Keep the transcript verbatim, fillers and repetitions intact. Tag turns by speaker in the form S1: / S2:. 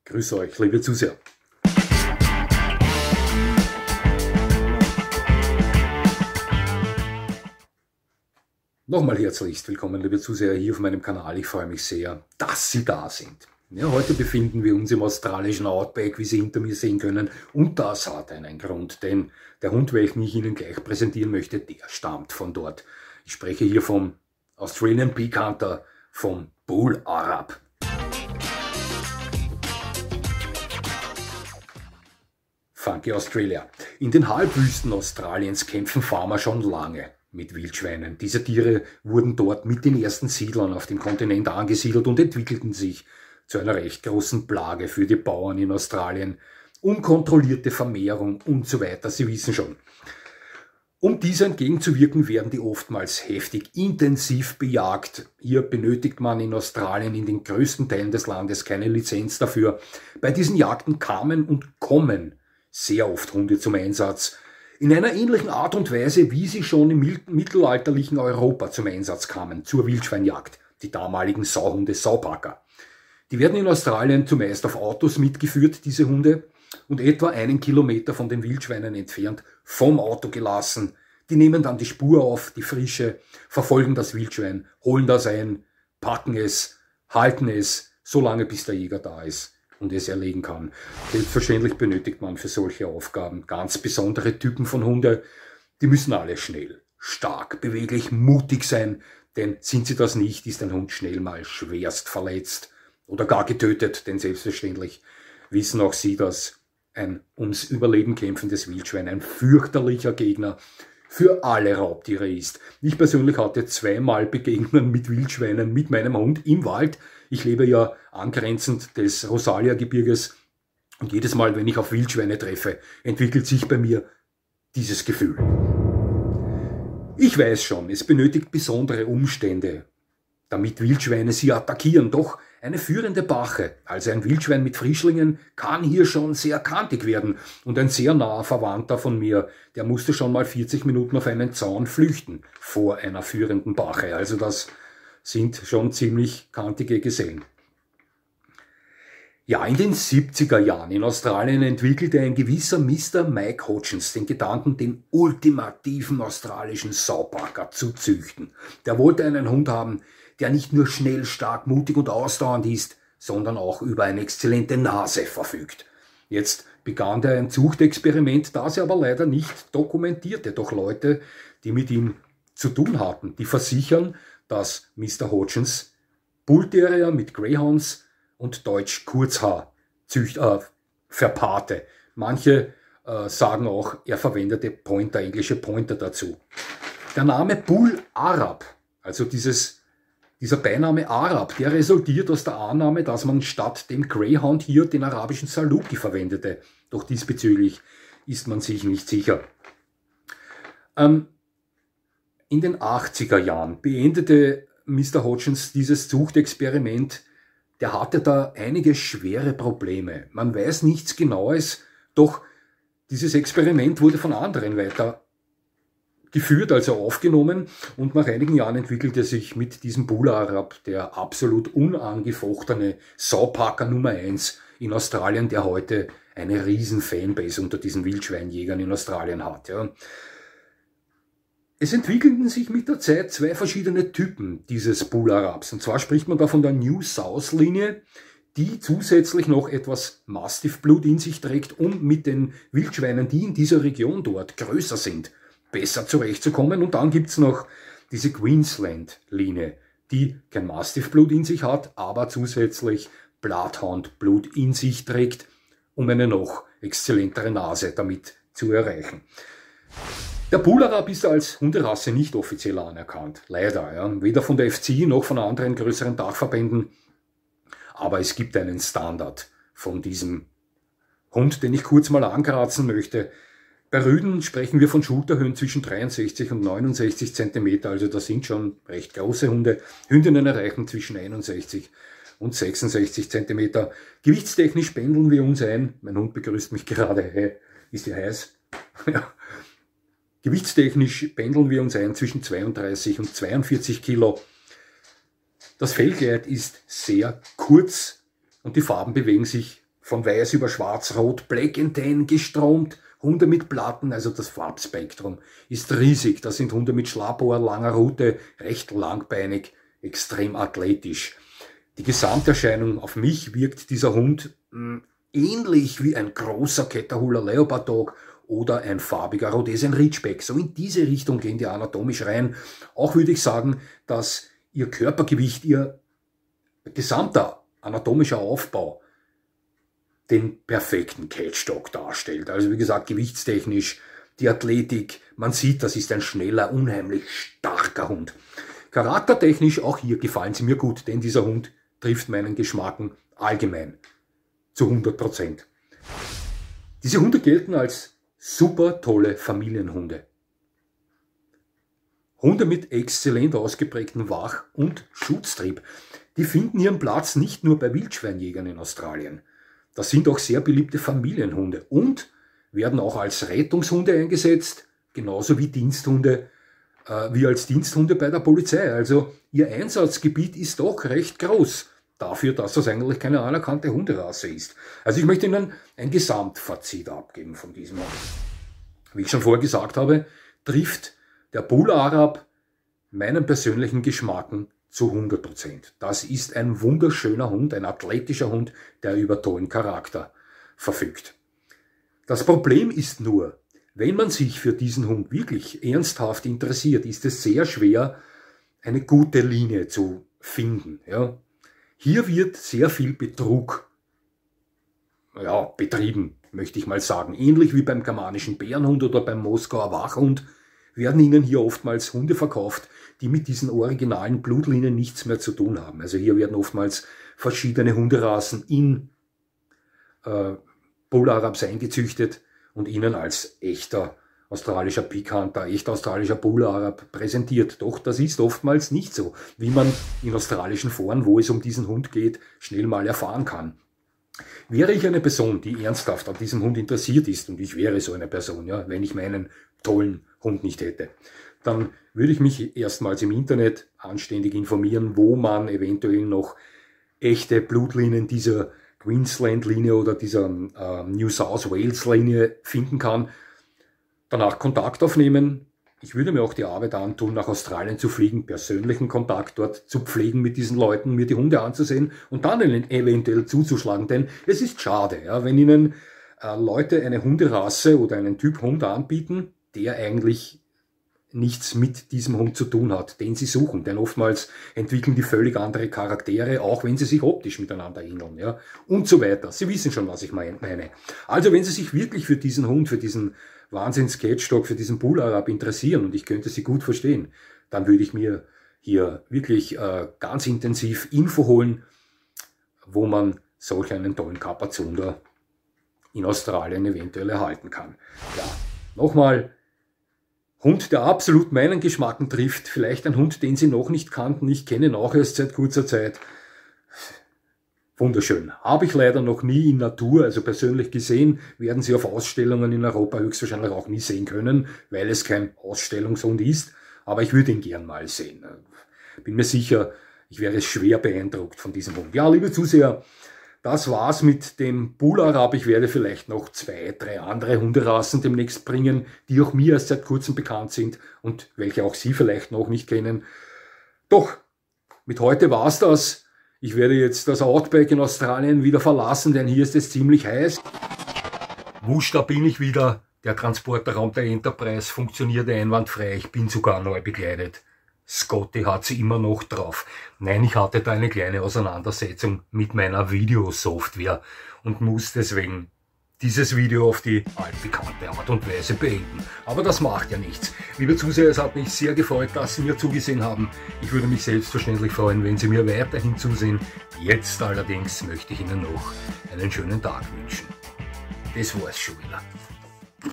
S1: Grüß euch, liebe Zuseher. Nochmal herzlichst willkommen, liebe Zuseher, hier auf meinem Kanal. Ich freue mich sehr, dass Sie da sind. Ja, heute befinden wir uns im australischen Outback, wie Sie hinter mir sehen können. Und das hat einen Grund, denn der Hund, welchen ich Ihnen gleich präsentieren möchte, der stammt von dort. Ich spreche hier vom Australian Pig Hunter, vom Bull Arab. Funky Australia. In den Halbwüsten Australiens kämpfen Farmer schon lange mit Wildschweinen. Diese Tiere wurden dort mit den ersten Siedlern auf dem Kontinent angesiedelt und entwickelten sich zu einer recht großen Plage für die Bauern in Australien. Unkontrollierte Vermehrung und so weiter, Sie wissen schon. Um dieser entgegenzuwirken, werden die oftmals heftig, intensiv bejagt. Hier benötigt man in Australien in den größten Teilen des Landes keine Lizenz dafür. Bei diesen Jagden kamen und kommen sehr oft Hunde zum Einsatz. In einer ähnlichen Art und Weise, wie sie schon im mittelalterlichen Europa zum Einsatz kamen, zur Wildschweinjagd, die damaligen Sauhunde, Saupacker. Die werden in Australien zumeist auf Autos mitgeführt, diese Hunde, und etwa einen Kilometer von den Wildschweinen entfernt vom Auto gelassen. Die nehmen dann die Spur auf, die frische, verfolgen das Wildschwein, holen das ein, packen es, halten es, solange bis der Jäger da ist und es erlegen kann. Selbstverständlich benötigt man für solche Aufgaben ganz besondere Typen von Hunde. Die müssen alle schnell, stark, beweglich, mutig sein, denn sind sie das nicht, ist ein Hund schnell mal schwerst verletzt oder gar getötet, denn selbstverständlich wissen auch Sie, dass ein ums Überleben kämpfendes Wildschwein ein fürchterlicher Gegner für alle Raubtiere ist. Ich persönlich hatte zweimal Begegnungen mit Wildschweinen mit meinem Hund im Wald. Ich lebe ja angrenzend des Rosalia-Gebirges und jedes Mal, wenn ich auf Wildschweine treffe, entwickelt sich bei mir dieses Gefühl. Ich weiß schon, es benötigt besondere Umstände, damit Wildschweine sie attackieren, doch eine führende Bache, also ein Wildschwein mit Frischlingen, kann hier schon sehr kantig werden. Und ein sehr naher Verwandter von mir, der musste schon mal vierzig Minuten auf einen Zaun flüchten vor einer führenden Bache. Also das sind schon ziemlich kantige Gesellen. Ja, in den siebziger Jahren in Australien entwickelte ein gewisser Mister Mike Hodgins den Gedanken, den ultimativen australischen Saupacker zu züchten. Der wollte einen Hund haben, der nicht nur schnell, stark, mutig und ausdauernd ist, sondern auch über eine exzellente Nase verfügt. Jetzt begann er ein Zuchtexperiment, das er aber leider nicht dokumentierte. Doch Leute, die mit ihm zu tun hatten, die versichern, dass Mister Hodgins Bullterrier mit Greyhounds und Deutsch Kurzhaar zücht, äh, verpaarte. Manche äh, sagen auch, er verwendete Pointer, englische Pointer dazu. Der Name Bull Arab, also dieses Dieser Beiname Arab, der resultiert aus der Annahme, dass man statt dem Greyhound hier den arabischen Saluki verwendete. Doch diesbezüglich ist man sich nicht sicher. Ähm, in den achtziger Jahren beendete Mister Hodgins dieses Zuchtexperiment. Der hatte da einige schwere Probleme. Man weiß nichts Genaues, doch dieses Experiment wurde von anderen weiter geführt, also aufgenommen, und nach einigen Jahren entwickelte sich mit diesem Bull Arab der absolut unangefochtene Saupacker Nummer eins in Australien, der heute eine riesen Fanbase unter diesen Wildschweinjägern in Australien hat. Ja. Es entwickelten sich mit der Zeit zwei verschiedene Typen dieses Bull Arabs, und zwar spricht man da von der New South Linie, die zusätzlich noch etwas Mastiff-Blut in sich trägt, um mit den Wildschweinen, die in dieser Region dort größer sind, besser zurechtzukommen. Und dann gibt's noch diese Queensland-Linie, die kein Mastiff-Blut in sich hat, aber zusätzlich Bloodhound-Blut in sich trägt, um eine noch exzellentere Nase damit zu erreichen. Der Bull Arab ist als Hunderasse nicht offiziell anerkannt, leider, ja. Weder von der F C I noch von anderen größeren Dachverbänden, aber es gibt einen Standard von diesem Hund, den ich kurz mal ankratzen möchte. Bei Rüden sprechen wir von Schulterhöhen zwischen dreiundsechzig und neunundsechzig Zentimeter, also das sind schon recht große Hunde. Hündinnen erreichen zwischen einundsechzig und sechsundsechzig Zentimeter. Gewichtstechnisch pendeln wir uns ein. Mein Hund begrüßt mich gerade. Hey, ist ja heiß? Ja. Gewichtstechnisch pendeln wir uns ein zwischen zweiunddreißig und zweiundvierzig Kilo. Das Fellkleid ist sehr kurz und die Farben bewegen sich von weiß über schwarz-rot, Black and Tan gestromt, Hunde mit Platten, also das Farbspektrum ist riesig. Das sind Hunde mit Schlappohr, langer Rute, recht langbeinig, extrem athletisch. Die Gesamterscheinung auf mich wirkt dieser Hund mh, ähnlich wie ein großer Catahoula Leopard Dog oder ein farbiger Rhodesian Ridgeback. So in diese Richtung gehen die anatomisch rein. Auch würde ich sagen, dass ihr Körpergewicht, ihr gesamter anatomischer Aufbau den perfekten Catch Dog darstellt. Also wie gesagt, gewichtstechnisch, die Athletik, man sieht, das ist ein schneller, unheimlich starker Hund. Charaktertechnisch, auch hier gefallen sie mir gut, denn dieser Hund trifft meinen Geschmacken allgemein zu hundert Prozent. Diese Hunde gelten als super tolle Familienhunde. Hunde mit exzellent ausgeprägtem Wach- und Schutztrieb, die finden ihren Platz nicht nur bei Wildschweinjägern in Australien. Das sind auch sehr beliebte Familienhunde und werden auch als Rettungshunde eingesetzt, genauso wie Diensthunde, äh, wie als Diensthunde bei der Polizei. Also ihr Einsatzgebiet ist doch recht groß, dafür, dass das eigentlich keine anerkannte Hunderasse ist. Also ich möchte Ihnen ein Gesamtfazit abgeben von diesem Hund. Wie ich schon vorher gesagt habe, trifft der Bull Arab meinen persönlichen Geschmacken zu hundert Prozent. Das ist ein wunderschöner Hund, ein athletischer Hund, der über tollen Charakter verfügt. Das Problem ist nur, wenn man sich für diesen Hund wirklich ernsthaft interessiert, ist es sehr schwer, eine gute Linie zu finden. Ja. Hier wird sehr viel Betrug ja, betrieben, möchte ich mal sagen. Ähnlich wie beim germanischen Bärenhund oder beim Moskauer Wachhund werden Ihnen hier oftmals Hunde verkauft, die mit diesen originalen Blutlinien nichts mehr zu tun haben. Also hier werden oftmals verschiedene Hunderassen in äh, Bull Arabs eingezüchtet und Ihnen als echter australischer Pickhunter, echter australischer Bull Arab präsentiert. Doch das ist oftmals nicht so, wie man in australischen Foren, wo es um diesen Hund geht, schnell mal erfahren kann. Wäre ich eine Person, die ernsthaft an diesem Hund interessiert ist, und ich wäre so eine Person, ja, wenn ich meinen tollen Hund nicht hätte, dann würde ich mich erstmals im Internet anständig informieren, wo man eventuell noch echte Blutlinien dieser Queensland-Linie oder dieser äh, New South Wales-Linie finden kann. Danach Kontakt aufnehmen. Ich würde mir auch die Arbeit antun, nach Australien zu fliegen, persönlichen Kontakt dort zu pflegen mit diesen Leuten, mir die Hunde anzusehen und dann ihnen eventuell zuzuschlagen. Denn es ist schade, ja, wenn Ihnen äh, Leute eine Hunderasse oder einen Typ Hund anbieten, der eigentlich nichts mit diesem Hund zu tun hat, den sie suchen. Denn oftmals entwickeln die völlig andere Charaktere, auch wenn sie sich optisch miteinander ähneln, ja, und so weiter. Sie wissen schon, was ich meine. Also wenn Sie sich wirklich für diesen Hund, für diesen Wahnsinns-Catch-Dog, für diesen Bull Arab interessieren, und ich könnte Sie gut verstehen, dann würde ich mir hier wirklich äh, ganz intensiv Info holen, wo man solch einen tollen Kapazunder in Australien eventuell erhalten kann. Ja, nochmal, Hund, der absolut meinen Geschmacken trifft, vielleicht ein Hund, den Sie noch nicht kannten, ich kenne ihn auch erst seit kurzer Zeit. Wunderschön. Habe ich leider noch nie in Natur, also persönlich gesehen, werden Sie auf Ausstellungen in Europa höchstwahrscheinlich auch nie sehen können, weil es kein Ausstellungshund ist, aber ich würde ihn gern mal sehen. Bin mir sicher, ich wäre schwer beeindruckt von diesem Hund. Ja, liebe Zuseher, das war's mit dem Bull Arab. Ich werde vielleicht noch zwei, drei andere Hunderassen demnächst bringen, die auch mir erst seit kurzem bekannt sind und welche auch Sie vielleicht noch nicht kennen. Doch, mit heute war's das. Ich werde jetzt das Outback in Australien wieder verlassen, denn hier ist es ziemlich heiß. Wusch, da bin ich wieder. Der Transporterraum der Enterprise funktioniert einwandfrei. Ich bin sogar neu bekleidet. Scotty hat sie immer noch drauf. Nein, ich hatte da eine kleine Auseinandersetzung mit meiner Videosoftware und muss deswegen dieses Video auf die altbekannte Art und Weise beenden. Aber das macht ja nichts. Liebe Zuseher, es hat mich sehr gefreut, dass Sie mir zugesehen haben. Ich würde mich selbstverständlich freuen, wenn Sie mir weiterhin zusehen. Jetzt allerdings möchte ich Ihnen noch einen schönen Tag wünschen. Das war's schon wieder.